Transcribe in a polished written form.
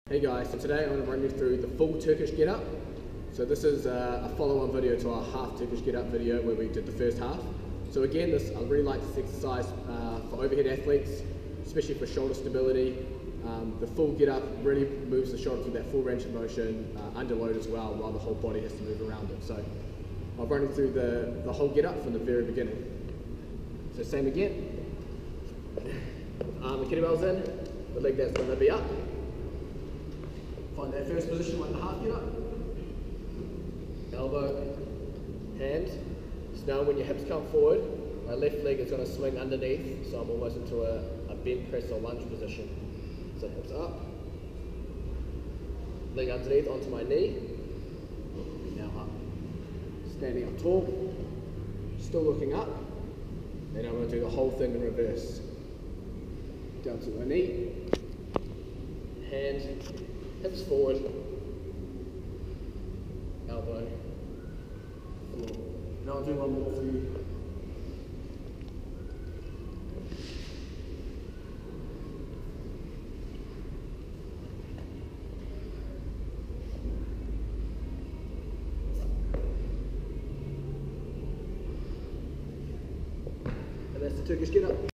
Hey guys, so today I'm going to run you through the full Turkish Getup. So this is a follow-on video to our half Turkish Getup video where we did the first half. So again, I really like this exercise for overhead athletes, especially for shoulder stability. The full Getup really moves the shoulder through that full range of motion, under load as well, while the whole body has to move around it. So I'll run you through the whole Getup from the very beginning. So same again. The kettlebell's in, the leg that's going to be up. Find that first position like the half Getup. Elbow, hand. So now when your hips come forward, my left leg is going to swing underneath, so I'm almost into a bent press or lunge position. So hips up, leg underneath onto my knee, now up. Standing up tall, still looking up, and I'm going to do the whole thing in reverse. Down to my knee, hand, hips forward, elbow, floor. Now I'll do one more for you. And that's the Turkish Getup.